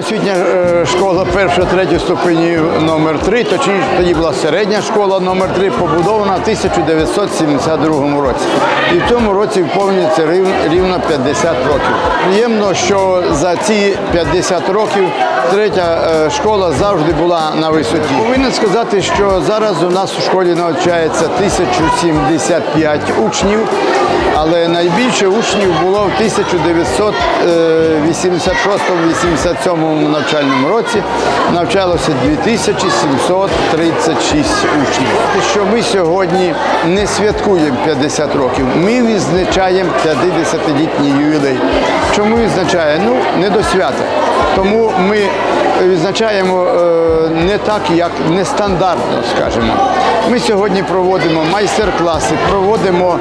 загальноосвітня школа 1-3 ступенів номер 3, точніше тоді була середня школа номер 3, побудована в 1972 році. І в цьому році вповнюється рівно 50 років. Приємно, що за ці 50 років третя школа завжди була на висоті. Повинен сказати, що зараз у нас у школі навчається 1075 учнів, але найбільше учнів було в 1986-87 навчальному році. Навчалося 2736 учнів. Що ми сьогодні не святкуємо 50 років, ми відзначаємо 50-літній ювілей. Чому відзначаємо? Ну, не до свята. Тому ми відзначаємо не так, як нестандартно, скажімо. Ми сьогодні проводимо майстер-класи, проводимо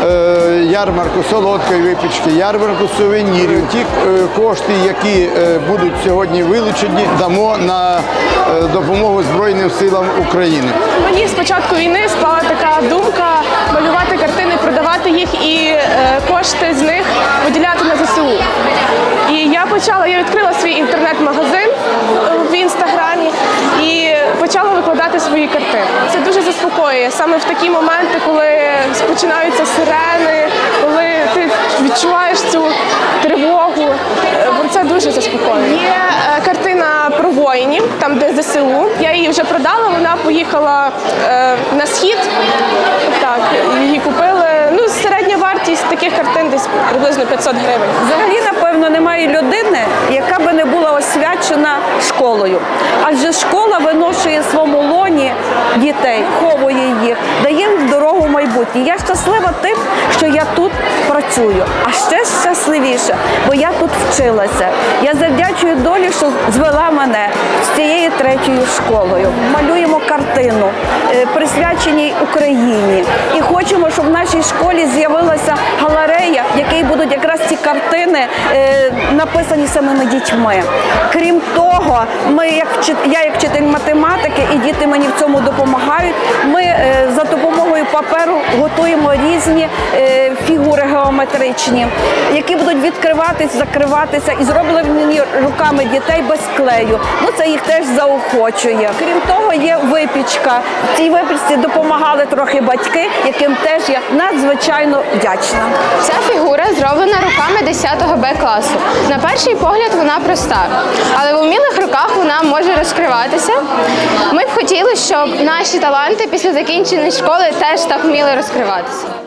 ярмарку солодкої випічки, ярмарку сувенірів. Ті кошти, які будуть сьогодні вилучені, дамо на допомогу Збройним силам України. Мені з початку війни спала така думка малювати картини, продавати їх і кошти з них виділяти на ЗСУ. І я відкрила свій інтернет-магазин в Інстаграмі і почала викладати свої картини. Це дуже заспокоює, саме в такі моменти, коли починаються сирени, коли ти відчуваєш цю тривогу. Це дуже заспокоює. Є картина про воїнів, там де ЗСУ. Я її вже продала, вона поїхала на схід. Так, її купили. Ну, середня вартість таких картин десь приблизно 500 гривень. Взагалі, напевно, немає людини, яка би не була освячена школою. Адже школа виношує в своєму лоні дітей, ховує їх, дає їм дорогу в майбутнє. Я щаслива тим, що я тут працюю. А ще щасливіше, бо я тут вчилася. Я завдячую долі, що звела мене з цією третьою школою. Малюємо картину, присвяченій Україні. І хочемо, щоб в нашій школі з'явилася галерея, в якій будуть якраз ці картини написані самими дітьми. Крім того, я як вчитель математики, і діти мені в цьому допомагають, ми за допомогою паперу готуємо різні фігури геометричні, які будуть відкриватися, закриватися і зроблені руками дітей без клею. Ну, це їх теж заохочує. Крім того, є випічка. В цій випічці допомагали трохи батьки, яким теж я надзвичайно вдячна. Ця фігура зроблена руками 10 Б класу. На перший погляд вона проста, але в умілих руках вона може розкриватися. Ми б хотіли, щоб наші таланти після закінчення школи теж так вміли розкриватися.